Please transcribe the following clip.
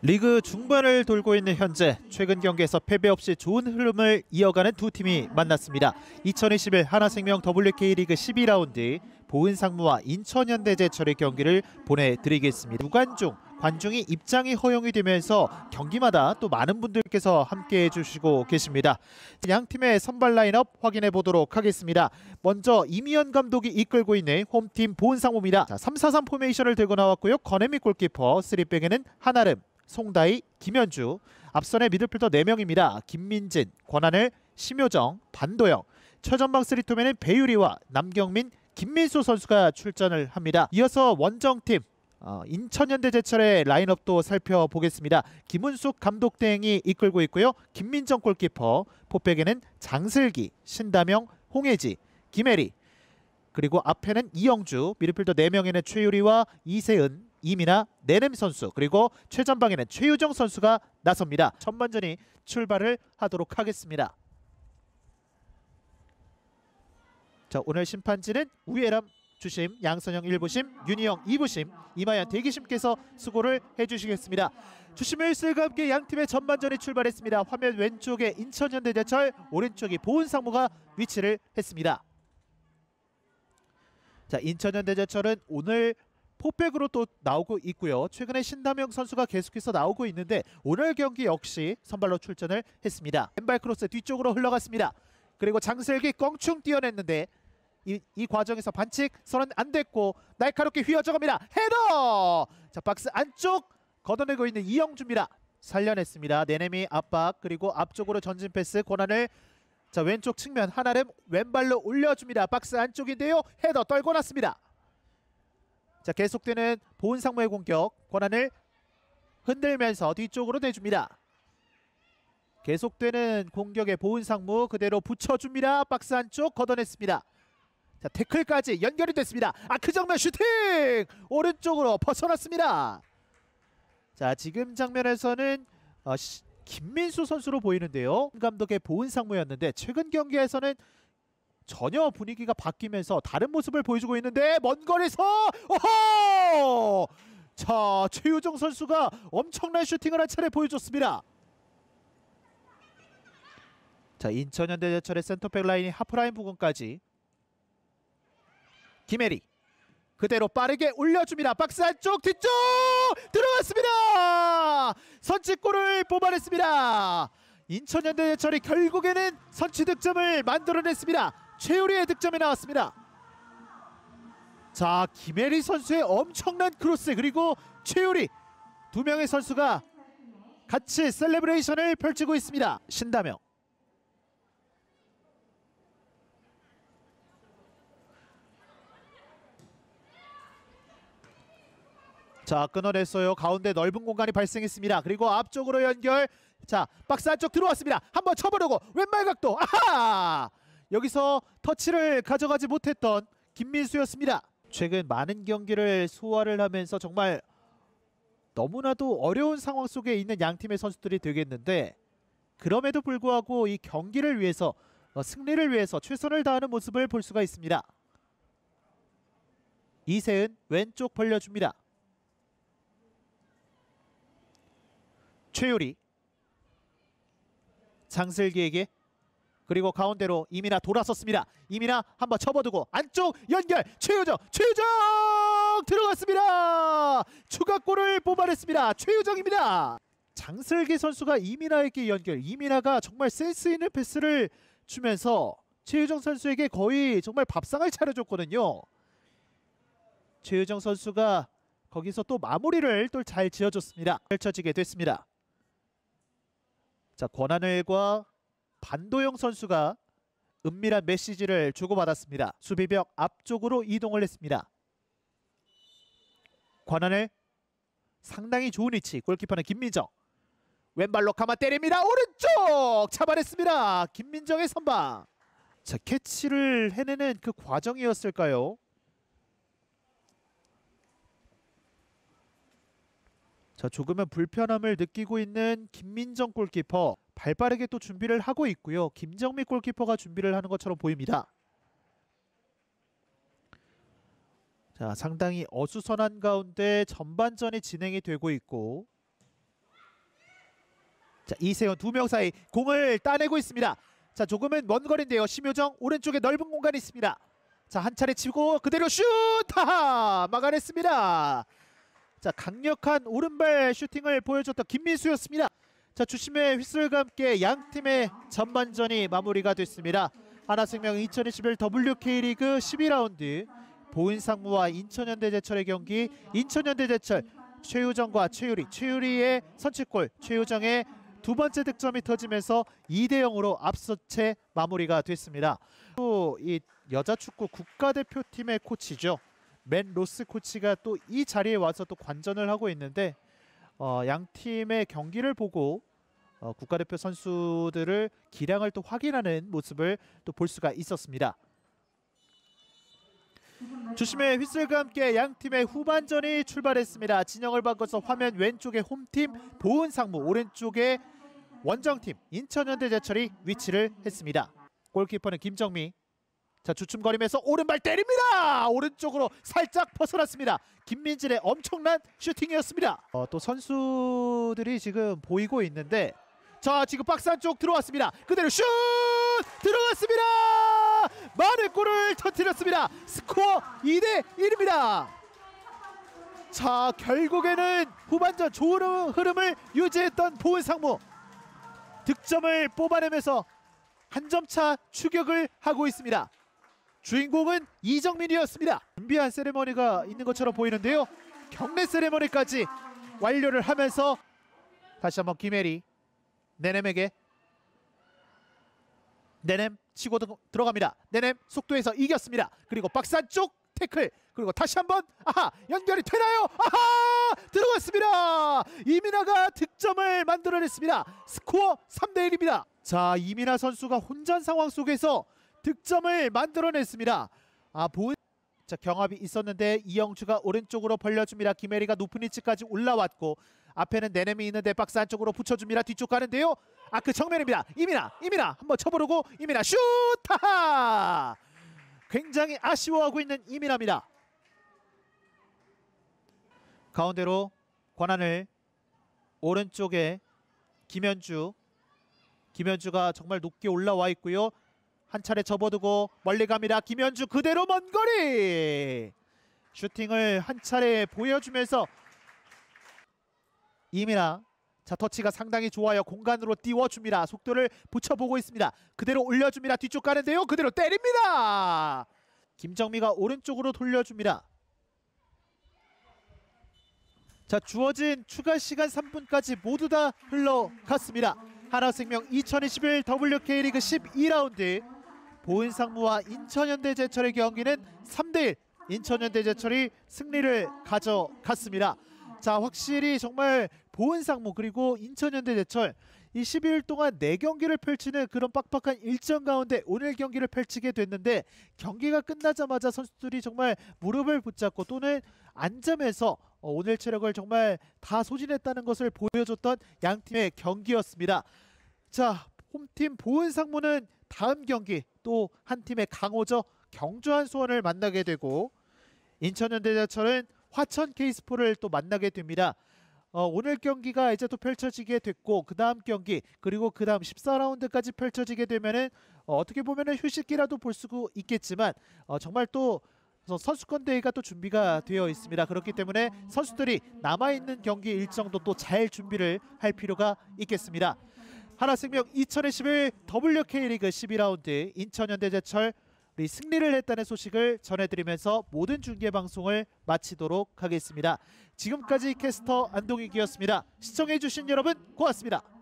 리그 중반을 돌고 있는 현재 최근 경기에서 패배 없이 좋은 흐름을 이어가는 두 팀이 만났습니다. 2021 하나생명 WK 리그 12라운드 보은상무와 인천현대제철의 경기를 보내드리겠습니다. 무관중 관중이 입장이 허용이 되면서 경기마다 또 많은 분들께서 함께해 주시고 계십니다. 양 팀의 선발 라인업 확인해 보도록 하겠습니다. 먼저 이미연 감독이 이끌고 있는 홈팀 보은상무입니다. 3-4-3 포메이션을 들고 나왔고요. 권혜미 골키퍼, 3백에는 한아름, 송다희, 김현주, 앞선의 미들필더 4명입니다. 김민진, 권하늘, 심효정, 반도영, 최전방 3투맨은 배유리와 남경민, 김민수 선수가 출전을 합니다. 이어서 원정팀 인천현대제철의 라인업도 살펴보겠습니다. 김은숙 감독 대행이 이끌고 있고요. 김민정 골키퍼, 포백에는 장슬기, 신다명, 홍혜지, 김혜리, 그리고 앞에는 이영주, 미드필더 4명에는 최유리와 이세은, 이민아, 내냄 선수, 그리고 최전방에는 최유정 선수가 나섭니다. 전반전이 출발을 하도록 하겠습니다. 자, 오늘 심판진은 우예람 주심, 양선영 1부심, 윤희영 2부심, 이마연 대기심께서 수고를 해주시겠습니다. 주심을 쓸과 함께 양팀의 전반전이 출발했습니다. 화면 왼쪽에 인천현대제철, 오른쪽이 보은상무가 위치를 했습니다. 자, 인천현대제철은 오늘 포백으로 또 나오고 있고요. 최근에 신다명 선수가 계속해서 나오고 있는데 오늘 경기 역시 선발로 출전을 했습니다. 왼발 크로스 뒤쪽으로 흘러갔습니다. 그리고 장슬기 껑충 뛰어냈는데 이 과정에서 반칙 선언 안 됐고 날카롭게 휘어져갑니다. 헤더! 자, 박스 안쪽 걷어내고 있는 이영주입니다. 살려냈습니다. 내냄이 압박, 그리고 앞쪽으로 전진 패스 권한을, 자, 왼쪽 측면 한아름 왼발로 올려줍니다. 박스 안쪽인데요. 헤더 떨고 났습니다. 자, 계속되는 보은상무의 공격, 권한을 흔들면서 뒤쪽으로 내줍니다. 계속되는 공격의 보은상무 그대로 붙여줍니다. 박스 안쪽 걷어냈습니다. 자, 태클까지 연결이 됐습니다. 그 정면 슈팅! 오른쪽으로 벗어났습니다. 자, 지금 장면에서는 김민수 선수로 보이는데요. 감독의 보은상무였는데 최근 경기에서는 전혀 분위기가 바뀌면서 다른 모습을 보여주고 있는데 먼 거리에서 오호! 자, 최유정 선수가 엄청난 슈팅을 한 차례 보여줬습니다. 자, 인천현대제철의 센터백 라인이 하프라인 부근까지 김혜리 그대로 빠르게 올려줍니다. 박스 안쪽 뒤쪽 들어갔습니다. 선취골을 뽑아냈습니다. 인천현대제철이 결국에는 선취 득점을 만들어냈습니다. 최유리의 득점이 나왔습니다. 자, 김혜리 선수의 엄청난 크로스, 그리고 최유리, 두 명의 선수가 같이 셀레브레이션을 펼치고 있습니다. 신다명, 자, 끊어냈어요. 가운데 넓은 공간이 발생했습니다. 그리고 앞쪽으로 연결. 자, 박스 안쪽 들어왔습니다. 한번 쳐보려고 왼발 각도. 아하! 여기서 터치를 가져가지 못했던 김민수였습니다. 최근 많은 경기를 소화를 하면서 정말 너무나도 어려운 상황 속에 있는 양팀의 선수들이 되겠는데, 그럼에도 불구하고 이 경기를 위해서, 승리를 위해서 최선을 다하는 모습을 볼 수가 있습니다. 이세은 왼쪽 벌려줍니다. 최유리, 장슬기에게, 그리고 가운데로 이민아 돌아섰습니다. 이민아 한번 접어두고 안쪽 연결, 최유정 들어갔습니다. 추가골을 뽑아냈습니다. 최유정입니다. 장슬기 선수가 이민아에게 연결, 이민아가 정말 센스 있는 패스를 주면서 최유정 선수에게 거의 정말 밥상을 차려줬거든요. 최유정 선수가 거기서 또 마무리를 또 잘 지어줬습니다. 펼쳐지게 됐습니다. 자, 권하늘과 반도영 선수가 은밀한 메시지를 주고받았습니다. 수비벽 앞쪽으로 이동을 했습니다. 권하늘 상당히 좋은 위치, 골키퍼는 김민정 왼발로 감아 때립니다. 오른쪽 잡아냈습니다. 김민정의 선방. 자, 캐치를 해내는 그 과정이었을까요? 자, 조금은 불편함을 느끼고 있는 김민정 골키퍼, 발빠르게 또 준비를 하고 있고요. 김정미 골키퍼가 준비를 하는 것처럼 보입니다. 자, 상당히 어수선한 가운데 전반전이 진행이 되고 있고, 자, 이세훈 두 명 사이 공을 따내고 있습니다. 자, 조금은 먼 거리인데요. 심효정 오른쪽에 넓은 공간이 있습니다. 자, 한 차례 치고 그대로 슛! 하하! 막아냈습니다. 자, 강력한 오른발 슈팅을 보여줬던 김민수였습니다. 자, 주심의 휘슬과 함께 양 팀의 전반전이 마무리가 됐습니다. 하나생명 2021 WK리그 12라운드 보은상무와 인천현대제철의 경기, 인천현대제철 최유정과 최유리의 선취골, 최유정의 두 번째 득점이 터지면서 2대0으로 앞서 채 마무리가 됐습니다. 또 이 여자 축구 국가대표팀의 코치죠. 맨 로스 코치가 또 이 자리에 와서 또 관전을 하고 있는데 양 팀의 경기를 보고 국가대표 선수들을 기량을 또 확인하는 모습을 또 볼 수가 있었습니다. 주심의 휘슬과 함께 양 팀의 후반전이 출발했습니다. 진영을 바꿔서 화면 왼쪽에 홈팀 보은상무, 오른쪽에 원정팀 인천현대제철이 위치를 했습니다. 골키퍼는 김정미. 자, 주춤거리면서 오른발 때립니다. 오른쪽으로 살짝 벗어났습니다. 김민진의 엄청난 슈팅이었습니다. 또 선수들이 지금 보이고 있는데, 자, 지금 박스 안쪽 들어왔습니다. 그대로 슛! 들어갔습니다. 많은 골을 터뜨렸습니다. 스코어 2대1입니다. 자, 결국에는 후반전 좋은 흐름을 유지했던 보은상무, 득점을 뽑아내면서 한 점차 추격을 하고 있습니다. 주인공은 이정민이었습니다. 준비한 세레머니가 있는 것처럼 보이는데요. 경례 세레머니까지 완료를 하면서 다시 한번 김혜리, 네넴에게, 네넴 치고 들어갑니다. 네넴 속도에서 이겼습니다. 그리고 박스 안쪽 태클, 그리고 다시 한번 연결이 되나요? 들어갔습니다. 이민아가 득점을 만들어냈습니다. 스코어 3대1입니다. 자, 이민아 선수가 혼전 상황 속에서 득점을 만들어냈습니다. 자, 경합이 있었는데 이영주가 오른쪽으로 벌려줍니다. 김혜리가 높은 위치까지 올라왔고 앞에는 네넴이 있는데 박스 안쪽으로 붙여줍니다. 뒤쪽 가는데요. 그 정면입니다. 이민아 한번 쳐보려고 이민아 슛! 하하! 굉장히 아쉬워하고 있는 이민아입니다. 가운데로 권한을, 오른쪽에 김현주가 정말 높게 올라와 있고요. 한 차례 접어두고 멀리 갑니다. 김현주 그대로 먼 거리! 슈팅을 한 차례 보여주면서 이민아, 자, 터치가 상당히 좋아요. 공간으로 띄워줍니다. 속도를 붙여보고 있습니다. 그대로 올려줍니다. 뒤쪽 가는데요. 그대로 때립니다. 김정미가 오른쪽으로 돌려줍니다. 자, 주어진 추가 시간 3분까지 모두 다 흘러갔습니다. 하나생명 2021 WK리그 12라운드 보은상무와 인천현대제철의 경기는 3대1 인천현대제철이 승리를 가져갔습니다. 자, 확실히 정말 보은상무 그리고 인천현대제철 이 12일 동안 4경기를 펼치는 그런 빡빡한 일정 가운데 오늘 경기를 펼치게 됐는데, 경기가 끝나자마자 선수들이 정말 무릎을 붙잡고 또는 앉으면서 오늘 체력을 정말 다 소진했다는 것을 보여줬던 양 팀의 경기였습니다. 자, 홈팀 보은상무는 다음 경기 또 한 팀의 강호죠. 경주한 수원을 만나게 되고, 인천현대제철은 화천 K스포를 또 만나게 됩니다. 오늘 경기가 이제 또 펼쳐지게 됐고, 그 다음 경기 그리고 그 다음 14라운드까지 펼쳐지게 되면은 어떻게 보면은 휴식기라도 볼 수 있겠지만 정말 또 선수권 대회가 또 준비가 되어 있습니다. 그렇기 때문에 선수들이 남아있는 경기 일정도 또 잘 준비를 할 필요가 있겠습니다. 하나생명 2021 WK리그 12라운드 인천현대제철 승리를 했다는 소식을 전해드리면서 모든 중계방송을 마치도록 하겠습니다. 지금까지 캐스터 안동익이었습니다. 시청해주신 여러분 고맙습니다.